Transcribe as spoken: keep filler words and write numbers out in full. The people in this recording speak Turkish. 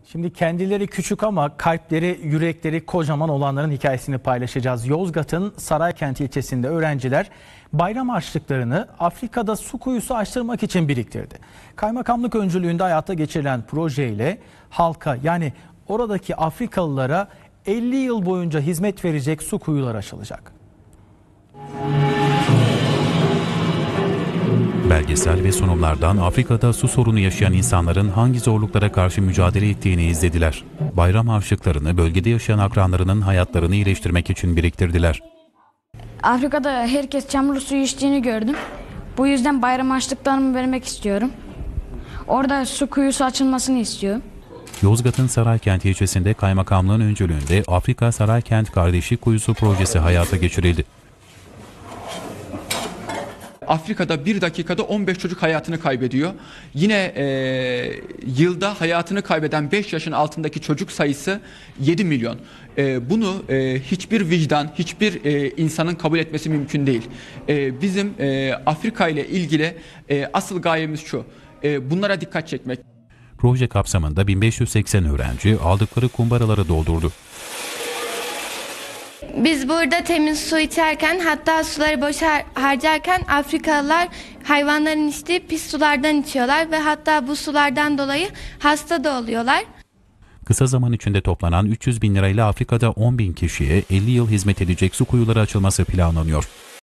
Şimdi kendileri küçük ama kalpleri, yürekleri kocaman olanların hikayesini paylaşacağız. Yozgat'ın Saraykent ilçesinde öğrenciler bayram harçlıklarını Afrika'da su kuyusu açtırmak için biriktirdi. Kaymakamlık öncülüğünde hayata geçirilen projeyle halka, yani oradaki Afrikalılara elli yıl boyunca hizmet verecek su kuyuları açılacak. Belgesel ve sunumlardan Afrika'da su sorunu yaşayan insanların hangi zorluklara karşı mücadele ettiğini izlediler. Bayram harçlıklarını bölgede yaşayan akranlarının hayatlarını iyileştirmek için biriktirdiler. Afrika'da herkes çamurlu suyu içtiğini gördüm. Bu yüzden bayram harçlıklarımı vermek istiyorum. Orada su kuyusu açılmasını istiyorum. Yozgat'ın Saraykent ilçesinde kaymakamlığın öncülüğünde Afrika Saraykent Kardeşlik Kuyusu projesi hayata geçirildi. Afrika'da bir dakikada on beş çocuk hayatını kaybediyor. Yine e, yılda hayatını kaybeden beş yaşın altındaki çocuk sayısı yedi milyon. E, bunu e, hiçbir vicdan, hiçbir e, insanın kabul etmesi mümkün değil. E, bizim e, Afrika ile ilgili e, asıl gayemiz şu, e, bunlara dikkat çekmek. Proje kapsamında bin beş yüz seksen öğrenci aldıkları kumbaraları doldurdu. Biz burada temiz su içerken, hatta suları boş har harcarken Afrikalılar hayvanların içtiği pis sulardan içiyorlar ve hatta bu sulardan dolayı hasta da oluyorlar. Kısa zaman içinde toplanan üç yüz bin lirayla Afrika'da on bin kişiye elli yıl hizmet edecek su kuyuları açılması planlanıyor.